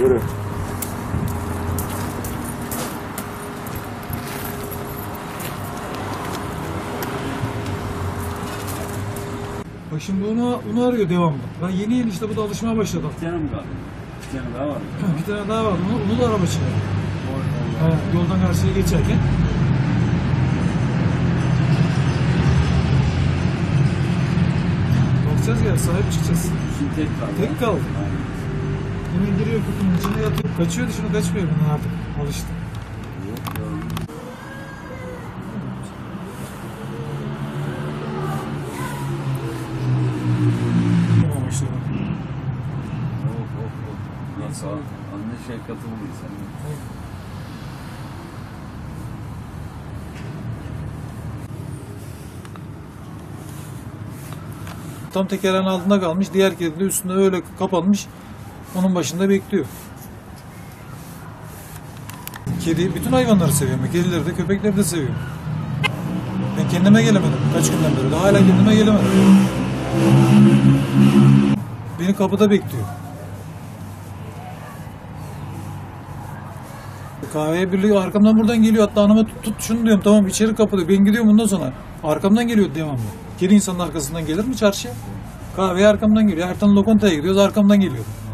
Yürü. Bak şimdi onu arıyor devamlı. Ben yeni işte bu da alışmaya başladım. Bir tane mi kaldı? Bir tane daha var mı? Bir tane daha var. Onu da araba çıkıyor. Yoldan karşıya geçerken. Bakacağız ya, sahip çıkacağız. Şimdi tek kaldı. Tek kaldı. Hemen giriyor kutunun içine yatıyor. Kaçıyordu, şimdi kaçmıyor bundan artık. Alıştı. Tamam işte. Nasıl? Anne şefkati buluyor senin. Tam tekerin altında kalmış. Diğer kedi de üstünde öyle kapanmış. Onun başında bekliyor. Kedi bütün hayvanları seviyorum. Kedileri de köpekleri de seviyorum. Ben kendime gelemedim kaç günden beri. Daha hala kendime gelemedim. Beni kapıda bekliyor. Kahveye birliği arkamdan buradan geliyor. Hatta hanıma tut şunu diyorum. Tamam içeri kapı diyor. Ben gidiyorum bundan sonra. Arkamdan geliyor devamlı. Kedi insanın arkasından gelir mi çarşıya? Kahveye arkamdan geliyor. Her tane lokantaya gidiyoruz arkamdan geliyor.